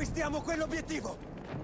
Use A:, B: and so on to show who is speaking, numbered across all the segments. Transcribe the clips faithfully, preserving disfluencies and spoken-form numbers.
A: Conquistiamo quell'obiettivo!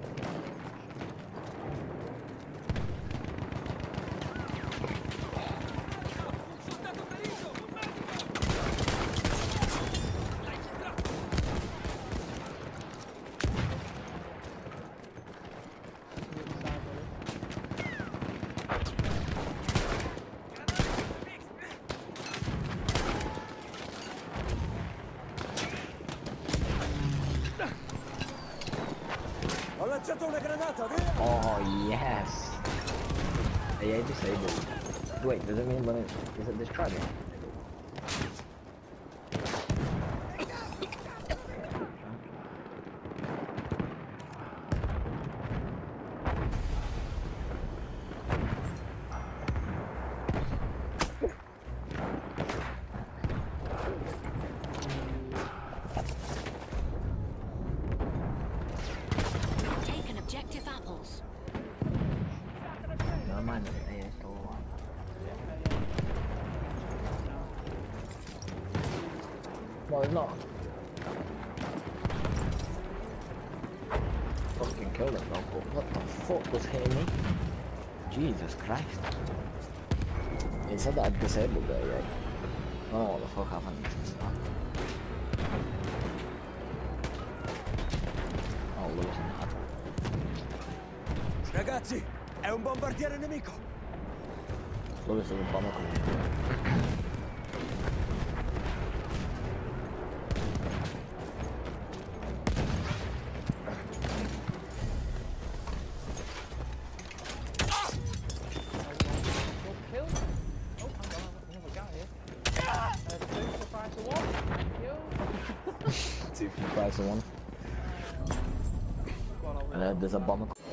A: Ho lanciato una granata, via!
B: Oh, yes! A I disabled. Wait, does it mean when it... is it discharging?
C: Objective apples.
B: No mind it, yeah, it's still alive. No, it's not. Fucking killed him though, but what the fuck was hitting me? Jesus Christ. It said that I'd disabled it, right? I don't know what the fuck happened. Oh, Lewis and that.
A: Ragazzi, è un bombardiere nemico!
B: Dove sta il bomber comunque? Two for the price of one. And uh, there's a bomber.